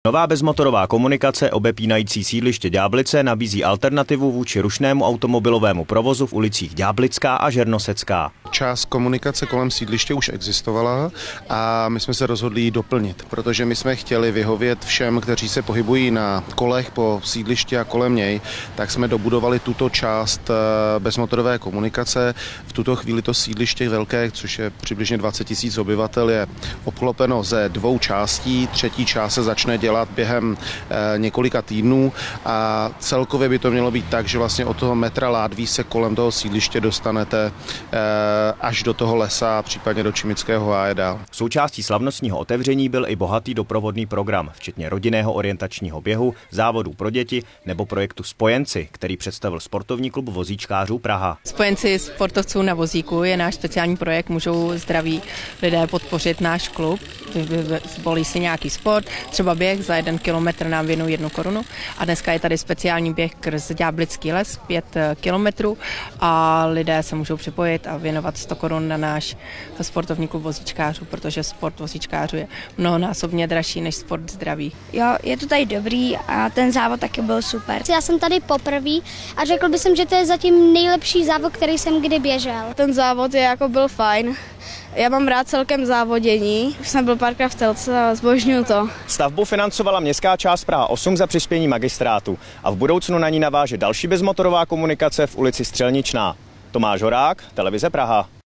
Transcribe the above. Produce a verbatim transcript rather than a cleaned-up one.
Nová bezmotorová komunikace obepínající sídliště Ďáblice nabízí alternativu vůči rušnému automobilovému provozu v ulicích Ďáblická a Žernosecká. Část komunikace kolem sídliště už existovala a my jsme se rozhodli ji doplnit, protože my jsme chtěli vyhovět všem, kteří se pohybují na kolech po sídlišti a kolem něj, tak jsme dobudovali tuto část bezmotorové komunikace. V tuto chvíli to sídliště velké, což je přibližně dvacet tisíc obyvatel, je obklopeno ze dvou částí. Třetí část se začne dělat během několika týdnů a celkově by to mělo být tak, že vlastně od toho metra Ládví se kolem toho sídliště dostanete až do toho lesa, případně do Čimického háje dál. Součástí slavnostního otevření byl i bohatý doprovodný program, včetně rodinného orientačního běhu, závodů pro děti nebo projektu Spojenci, který představil sportovní klub vozíčkářů Praha. Spojenci sportovců na vozíku je náš speciální projekt, můžou zdraví lidé podpořit náš klub, zvolí si nějaký sport, třeba běh, za jeden kilometr nám věnují jednu korunu a dneska je tady speciální běh krz Ďáblický les, pět kilometrů a lidé se můžou připojit a věnovat sto korun na náš sportovní klub vozíčkářů, protože sport vozíčkářů je mnohonásobně dražší než sport zdraví. Jo, je to tady dobrý a ten závod taky byl super. Já jsem tady poprvé a řekl bych, že to je zatím nejlepší závod, který jsem kdy běžel. Ten závod je jako byl fajn. Já mám rád celkem závodění, už jsem byl párkrát v Telce a zbožňuju to. Stavbu financovala městská část Praha osm za přispění magistrátu a v budoucnu na ní naváže další bezmotorová komunikace v ulici Střelničná. Tomáš Horák, Televize Praha.